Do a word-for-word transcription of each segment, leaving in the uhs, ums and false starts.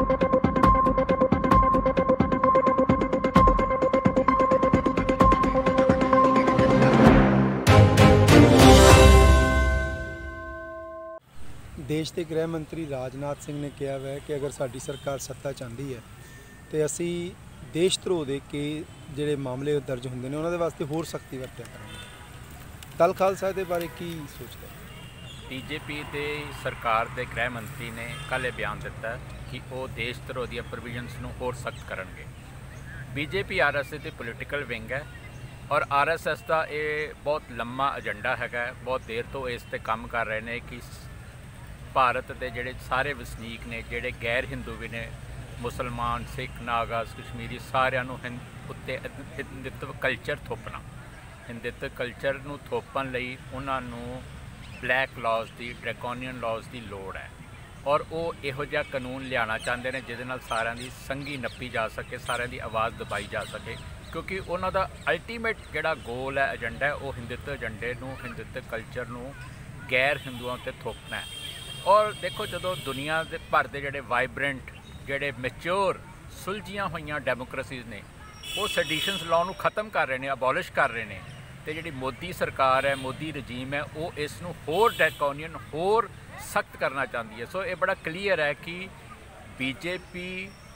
देश के गृह मंत्री राजनाथ सिंह ने कहा है कि अगर साडी सरकार सत्ता चाहती है तो असी देशद्रोह के के जोड़े मामले दर्ज होंगे ने उन्होंने वास्ते होर सख्ती वरत्या करांगे। दल खालसा के बारे की सोचते हैं? बीजेपी के सरकार के गृह मंत्री ने कल ये बयान दिता कि वो देशद्रोह दी प्रोविजनस नूं होर सख्त करनगे। बीजेपी आर एस एस की पोलिटिकल विंग है और आर एस एस का ये बहुत लंबा एजेंडा है, बहुत देर तो इस ते काम कर रहे हैं कि भारत के जोड़े सारे वसनीक ने जोड़े गैर हिंदू भी ने, मुसलमान, सिख, नागाज, कश्मीरी, सारिਆਂ ਨੂੰ उत्ते हिंदुत्व कल्चर थोपना, हिंदुत्व कल्चर ਨੂੰ थोपण ਲਈ ਉਹਨਾਂ ਨੂੰ ब्लैक लॉज की ड्रैकोनियन लॉज की लोड़ है और वो इहो जिहा कानून लियाना चाहते हैं जिहदे नाल सारिਆਂ ਦੀ संघी नप्पी जा सके, सारिਆਂ ਦੀ आवाज़ दबाई जा सके, क्योंकि उन्हों का अल्टीमेट जिहड़ा गोल है, एजेंडा है, वो हिंदुत्व एजेंडे नूं, हिंदुत्व कल्चर नूं गैर हिंदुओं ते थोपना है। और देखो जो दुनिया के भर के जोड़े वाइब्रेंट जोड़े मैच्योर सुलझियां हुई डेमोक्रेसीज ने वो सडिशनस लॉ नूं खत्म कर रहे हैं, अबॉलिश कर रहे हैं। तो जी मोदी सरकार है, मोदी रजीम है, वो इस नूं होर ड्रैकोनियन होर सख्त करना चाहती है। सो ये बड़ा क्लीयर है कि बीजेपी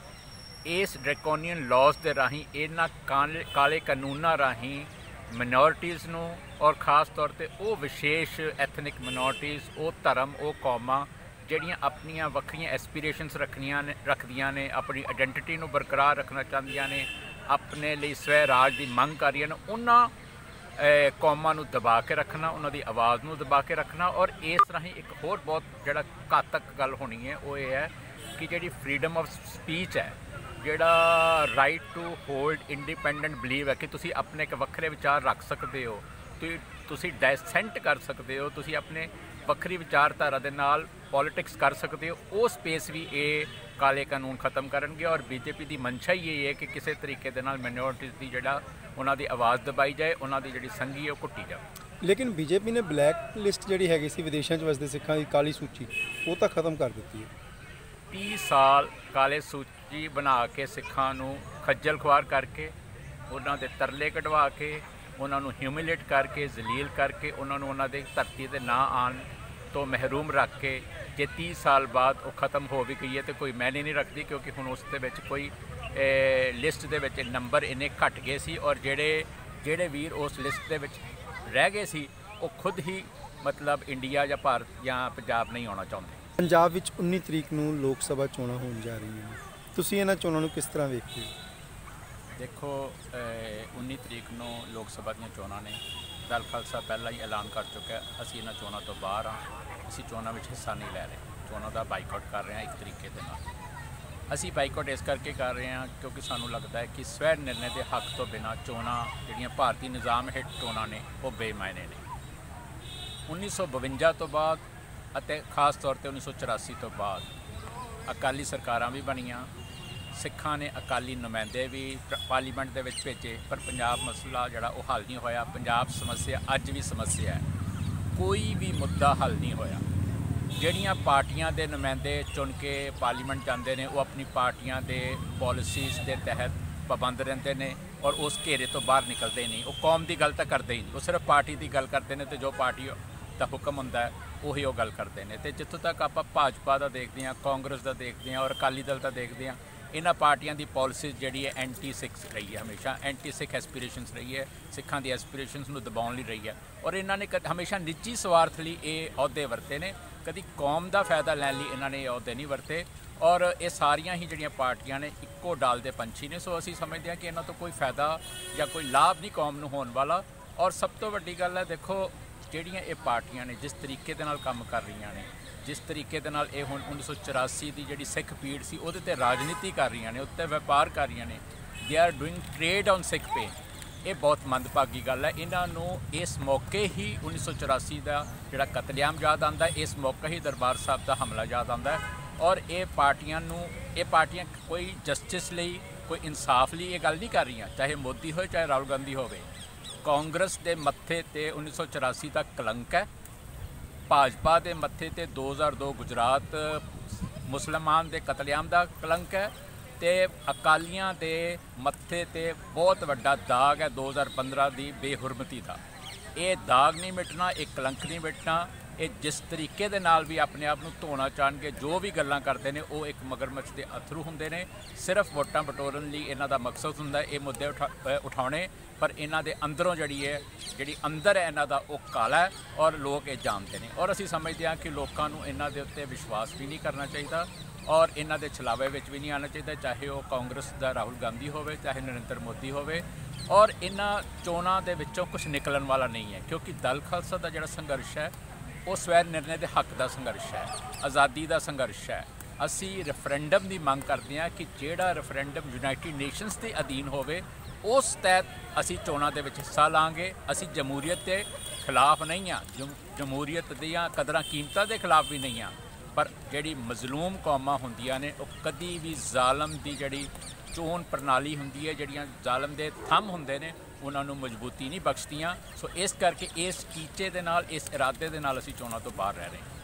इस ड्रैकोनियन लॉज के राही इन्हां काले काले कानूनों राही मिनोरिटीज़ नूं और खास तौर पर वो विशेष एथनिक मिनोरिटीज़, वो धर्म, वो कौमां जिहड़ियां अपनियां वक्रियां एस्पीरेशनस रखनियां ने रखदियां ने, अपनी आइडेंटिटी नूं बरकरार रखना चाहदियां ने, अपने लिए स्वै राज की मंग कर रही हैं, उन्हां कौमां नूं दबा के रखना, उन्हां दी आवाज़ नूं दबा के रखना। और इस राही एक होर बहुत जिहड़ा घातक गल होनी है वो ये है कि जिहड़ी फ्रीडम ऑफ स्पीच है, जिहड़ा right to hold independent believe है कि तुसी अपने एक वक्रे विचार रख सकते हो, तुसी डायसेंट कर सकते हो, तुसी अपने वक्री विचारधारा दे नाल पॉलिटिक्स कर सकते हो, वो स्पेस भी ये काले कानून खत्म करनगे। और बीजेपी की मंशा ही ये है कि किसी तरीके दे नाल मिनोरिटीज़ की जिहड़ा उन्हां दी आवाज़ दबाई जाए, उन्हां दी जिहड़ी संघी है वो घुट्टी जाए। लेकिन बीजेपी ने ब्लैक लिस्ट जिहड़ी हैगी सी विदेशों च वसदे सिखां दी काली सूची वो तो खत्म कर दी है। तीस साल काले सूची बना के सिखां नूं खज्जल खुआर करके, उन्हां दे तरले कढवा के, उन्होंने ह्यूमिलेट करके, जलील करके, उन्होंने उन्होंने धरती से ना आन तो महरूम रख के जे तीस साल बाद वो ख़त्म हो भी गई है तो कोई मैंने नहीं रखती, क्योंकि हुण उस दे विच कोई ए, लिस्ट दे विच नंबर इन्ने घट गए सी और जेड़े जेड़े वीर उस लिस्ट दे विच रह गए सी वो खुद ही मतलब इंडिया या भारत या पंजाब नहीं आना चाहते। पंजाब विच उन्नीस तरीक नूं लोक सभा चोणां होण जा रही हैं, तुसीं इन्हां चोणां नूं किस तरह वेखदे हो? देखो उन्नीस तरीक नूं लोक सभा दी चोणां ने, दल खालसा पहला ही ऐलान कर चुका है असीं इन्हां चोणां तो बाहर हाँ, असीं चोणां विच हिस्सा नहीं लै रहे, चोणां दा बाईकाट कर रहे हैं एक तरीके दे नाल। असीं बाईकाट इस करके कर रहे हैं क्योंकि सानूं लगता है कि स्वै निर्णय के हक तो बिना चोणां जिहड़ियां भारतीय निज़ाम हेठ चोणां ने वो बेमायने ने। उन्नीस सौ बवंजा तो बाद अते खास तौर पर उन्नीस सौ चौरासी तो बाद अकाली सरकारां भी बनियां, सिखां ने अकाली नुमाइंदे भी पार्लीमेंट दे विच भेजे, पर पंजाब मसला जिहड़ा वो हल नहीं होया। पंजाब समस्या अज भी समस्या है, कोई भी मुद्दा हल नहीं होया। जिहड़ियां पार्टियां दे नुमाइंदे चुन के पार्लीमेंट जाते हैं वो अपनी पार्टियां दे पॉलिसीज़ के तहत पाबंद रहते हैं और उस घेरे तो बाहर निकलते नहीं। वो कौम की गल तो करते ही नहीं, वो सिर्फ पार्टी की गल करते हैं, तो जो पार्टी का हुक्म होंदा है उही वो गल करते हैं। तो जितों तक आप भाजपा का देखते हैं, कांग्रेस का देखते हैं और अकाली दल का देखते हैं, इन्हां पार्टियां की पॉलिसीज़ जिहड़ी है एंटी सिख रही है, हमेशा एंटी सिख एस्पीरेशनस रही है, सिखां दी एस्पीरेशनस नूं दबाउण लई रही है। और इन्हां ने हमेशा निजी स्वार्थ लई ये अहुदे वरते ने, कभी कौम का फायदा लैण लई इन्हां ने अहुदे नहीं वरते। और ये सारियां ही जिहड़ियां पार्टियां ने इक्को डाल दे पंछी ने। सो असीं समझते हैं कि इन्हां तो कोई फायदा या कोई लाभ नहीं कौम नूं होण वाला। और सब तो वड्डी गल है, देखो जिहड़ियां ये पार्टियां ने जिस तरीके दे नाल काम कर रही ने, जिस तरीके दे नाल ये हुण उन्नीस सौ चौरासी की जिहड़ी सिख पीड़ सी उहदे ते राजनीति कर रही ने, उत्ते व्यापार कर रही ने, they are doing trade on Sikh pain, ये बहुत मंदभागी गल है। इन्हां नूं इस मौके ही उन्नीस सौ चौरासी का जिहड़ा कतलेआम याद आंदा है, इस मौके ही दरबार साहब का हमला याद आंदा है। और ये पार्टियां नूं ये पार्टियां कोई जस्टिस लई कोई इंसाफ लई ये गल नहीं कर रही, चाहे मोदी हो चाहे राहुल गांधी होवे। कांग्रेस के मत्थे ते उन्नीस सौ चौरासी का कलंक है, भाजपा के मत्थे ते दो हज़ार दो गुजरात ਮੁਸਲਮਾਨ ਦੇ ਕਤਲੇਆਮ ਦਾ ਕਲੰਕ ਹੈ ਤੇ ਅਕਾਲੀਆਂ ਦੇ ਮੱਥੇ ਤੇ ਬਹੁਤ ਵੱਡਾ ਦਾਗ ਹੈ ਦੋ ਹਜ਼ਾਰ ਪੰਦਰਾਂ ਦੀ ਬੇਹੁਰਮਤੀ ਦਾ। ਇਹ ਦਾਗ ਨਹੀਂ ਮਿਟਣਾ, ਇਹ ਕਲੰਕ ਨਹੀਂ ਮਿਟਣਾ। ਇਹ ਜਿਸ ਤਰੀਕੇ ਦੇ ਨਾਲ ਵੀ ਆਪਣੇ ਆਪ ਨੂੰ ਧੋਣਾ ਚਾਹਣਗੇ, ਜੋ ਵੀ ਗੱਲਾਂ ਕਰਦੇ ਨੇ, ਉਹ ਇੱਕ ਮਗਰਮੱਛ ਦੇ ਅਥਰੂ ਹੁੰਦੇ ਨੇ। ਸਿਰਫ ਵੋਟਾਂ ਬਟੋਰਨ ਲਈ ਇਹਨਾਂ ਦਾ ਮਕਸਦ ਹੁੰਦਾ ਇਹ ਮੁੱਦੇ ਉਠਾ ਉਠਾਉਣੇ, ਪਰ ਇਹਨਾਂ ਦੇ ਅੰਦਰੋਂ ਜਿਹੜੀ ਹੈ ਜਿਹੜੀ ਅੰਦਰ ਹੈ ਇਹਨਾਂ ਦਾ ਉਹ ਕਾਲਾ ਹੈ ਔਰ ਲੋਕ ਇਹ ਜਾਣਦੇ ਨੇ। ਔਰ ਅਸੀਂ ਸਮਝਦੇ ਹਾਂ ਕਿ ਲੋਕਾਂ ਨੂੰ ਇਹਨਾਂ ਦੇ ਉੱਤੇ ਵਿਸ਼ਵਾਸ ਵੀ ਨਹੀਂ ਕਰਨਾ ਚਾਹੀਦਾ ਔਰ ਇਹਨਾਂ ਦੇ ਛਲਾਵੇ ਵਿੱਚ ਵੀ ਨਹੀਂ ਆਉਣਾ ਚਾਹੀਦਾ, ਚਾਹੇ ਉਹ ਕਾਂਗਰਸ ਦਾ ਰਾਹੁਲ ਗਾਂਧੀ ਹੋਵੇ, ਚਾਹੇ ਨਰਿੰਦਰ ਮੋਦੀ ਹੋਵੇ। ਔਰ ਇਹਨਾਂ ਚੋਣਾਂ ਦੇ ਵਿੱਚੋਂ ਕੁਝ ਨਿਕਲਣ ਵਾਲਾ ਨਹੀਂ ਹੈ, ਕਿਉਂਕਿ ਦਲ ਖਾਲਸਾ ਦਾ ਜਿਹੜਾ ਸੰਘਰਸ਼ ਹੈ ਉਹ ਸਵੈ ਨਿਰਣੇ ਦੇ ਹੱਕ ਦਾ ਸੰਘਰਸ਼ ਹੈ, ਆਜ਼ਾਦੀ ਦਾ ਸੰਘਰਸ਼ ਹੈ। ਅਸੀਂ ਰੈਫਰੈਂਡਮ ਦੀ ਮੰਗ ਕਰਦੇ ਹਾਂ ਕਿ ਜਿਹੜਾ ਰੈਫਰੈਂਡਮ ਯੂਨਾਈਟਿਡ ਨੇਸ਼ਨਸ ਦੇ ਅਧੀਨ ਹੋਵੇ, ਉਸ ਤਹਿਤ ਅਸੀਂ ਚੋਣਾਂ ਦੇ ਵਿੱਚ ਹਿੱਸਾ ਲਾਂਗੇ। ਅਸੀਂ ਜਮਹੂਰੀਅਤ ਦੇ ਖਿਲਾਫ ਨਹੀਂ ਹਾਂ, ਜਮਹੂਰੀਅਤ ਦੀਆਂ ਕਦਰਾਂ ਕੀਮਤਾਂ ਦੇ ਖਿਲਾਫ ਵੀ ਨਹੀਂ ਹਾਂ, ਪਰ ਜਿਹੜੀ ਮਜ਼ਲੂਮ ਕੌਮਾਂ ਹੁੰਦੀਆਂ ਨੇ ਉਹ ਕਦੀ ਵੀ ਜ਼ਾਲਮ ਦੀ ਜਿਹੜੀ ਚੋਣ ਪ੍ਰਣਾਲੀ ਹੁੰਦੀ ਹੈ, ਜਿਹੜੀਆਂ ਜ਼ਾਲਮ ਦੇ ਥੰਮ ਹੁੰਦੇ ਨੇ, ਉਹਨਾਂ ਨੂੰ ਮਜ਼ਬੂਤੀ ਨਹੀਂ ਬਖਸ਼ਦੀਆਂ। ਸੋ ਇਸ ਕਰਕੇ ਇਸ ਟੀਚੇ ਦੇ ਨਾਲ, ਇਸ ਇਰਾਦੇ ਦੇ ਨਾਲ ਅਸੀਂ ਚੋਣਾਂ ਤੋਂ ਬਾਹਰ ਰਹਿ ਰਹੇ ਹਾਂ।